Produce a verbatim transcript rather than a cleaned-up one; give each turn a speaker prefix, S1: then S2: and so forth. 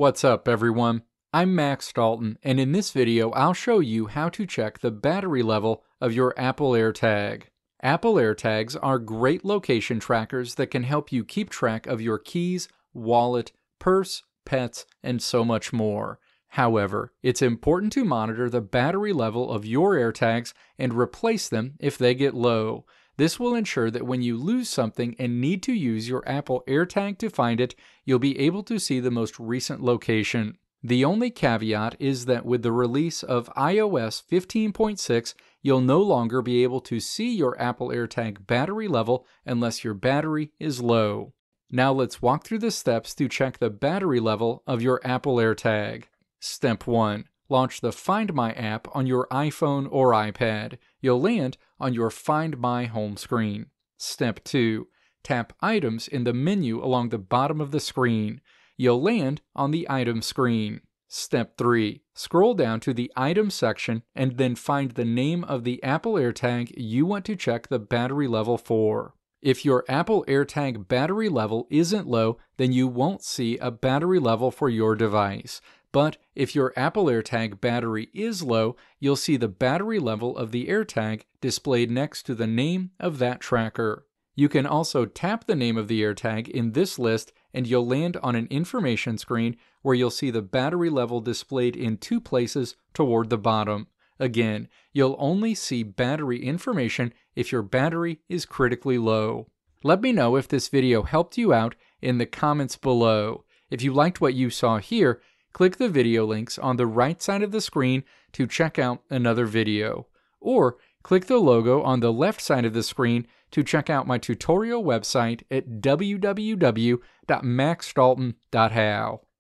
S1: What's up, everyone? I'm Max Dalton, and in this video I'll show you how to check the battery level of your Apple AirTag. Apple AirTags are great location trackers that can help you keep track of your keys, wallet, purse, pets, and so much more. However, it's important to monitor the battery level of your AirTags and replace them if they get low. This will ensure that when you lose something and need to use your Apple AirTag to find it, you'll be able to see the most recent location. The only caveat is that with the release of i O S fifteen point six, you'll no longer be able to see your Apple AirTag battery level unless your battery is low. Now let's walk through the steps to check the battery level of your Apple AirTag. Step one. Launch the Find My app on your iPhone or iPad. You'll land on your Find My home screen. Step two. Tap Items in the menu along the bottom of the screen. You'll land on the Item screen. Step three. Scroll down to the Items section and then find the name of the Apple AirTag you want to check the battery level for. If your Apple AirTag battery level isn't low, then you won't see a battery level for your device. But if your Apple AirTag battery is low, you'll see the battery level of the AirTag displayed next to the name of that tracker. You can also tap the name of the AirTag in this list and you'll land on an information screen where you'll see the battery level displayed in two places toward the bottom. Again, you'll only see battery information if your battery is critically low. Let me know if this video helped you out in the comments below. If you liked what you saw here, click the video links on the right side of the screen to check out another video. Or click the logo on the left side of the screen to check out my tutorial website at w w w dot max dalton dot how.